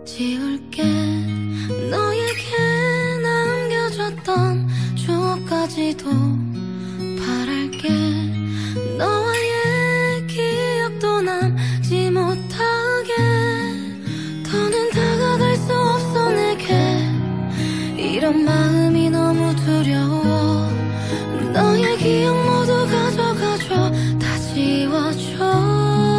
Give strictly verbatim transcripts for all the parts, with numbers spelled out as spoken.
지울게 너에게 남겨줬던 추억까지도 바랄게. 너와의 기억도 남지 못하게. 더는 다가갈 수 없어 내게. 이런 마음이 너무 두려워. 너의 기억 모두 가져가줘. 다 지워줘.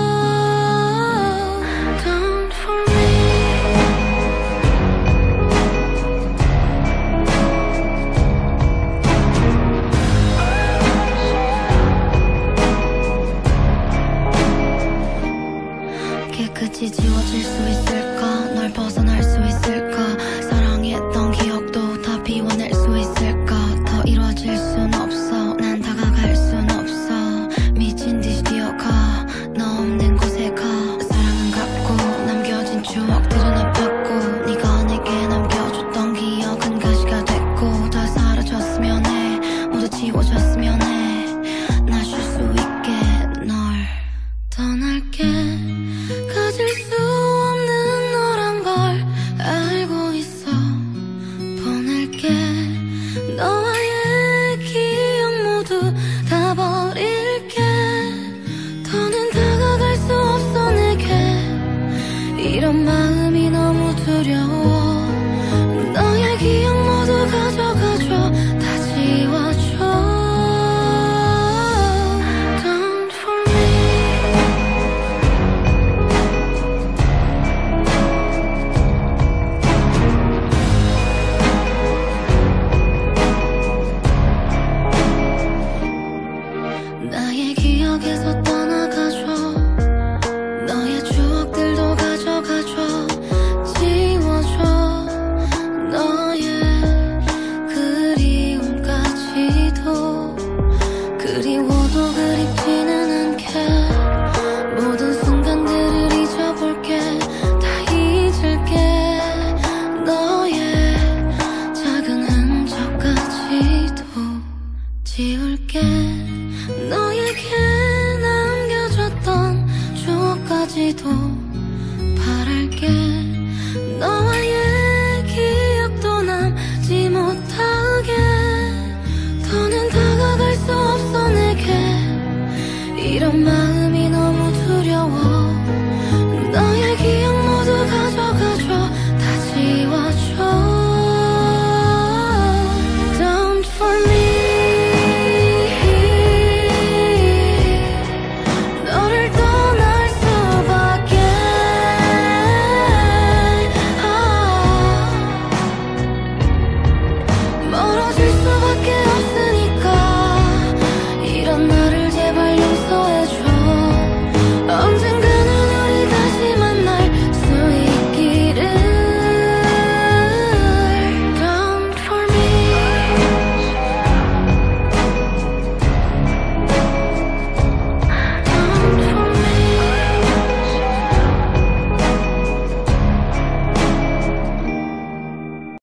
깨끗이 지워질 수 있을까? 널 벗어날 수 있을까? 사랑했던 기억도 다 비워낼 수 있을까? 더 이뤄질 순 없어. 난 다가갈 순 없어. 미친 듯이 뛰어가. 너 없는 곳에 가. 사랑은 갖고 남겨진 추억들은 아팠고 네가 내게 남겨줬던 기억은 가시가 됐고 다 사라졌으면 해. 모두 지워졌으면 해. 나 쉴 수 있게 널 떠날게. 가질 수 없는 너란 걸 알고 있어. 보낼게. 너와의 기억 모두 다 버릴게. 더는 다가갈 수 없어 내게. 이런 마음이 너무 두려워.